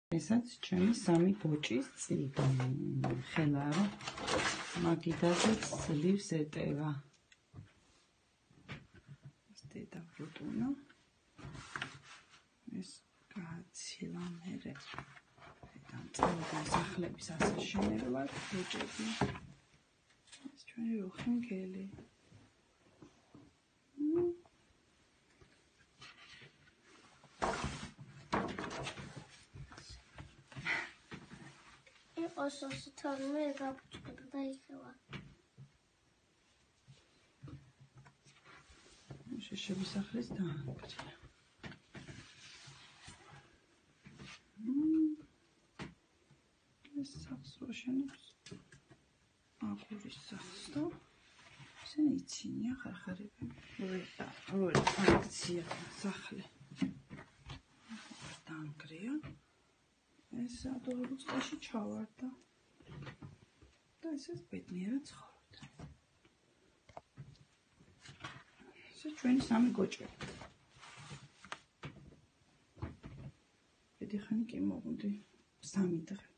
ესაც ჩემი სამი გოჭის წიგნი. ხელა რომ მაგიდაზეც ძლივს ეტევა. ეს დედა ბრუტუნა. ეს გააცილა მერე. დამწერლობი სახლების ასაშენებლად გოჭები. ეს ჩვენი რუხინგელი. Osası tanımaya kapıcıkları da yıkıla. Შეშებისახლის დაანგრია. ეს სახლს რო შენებს აგურის სახლს და ისინი იცინია ხარხარები. ორი აქცია სახლი. დაანგრია. ეს ადორებულ წყალში ჩავარდა და ესეც ბედნიერად ცხოვრობდა. ესე ჩვენი სამი გოჭები. ბედი ხანი კი მოვუდი 3 დღე.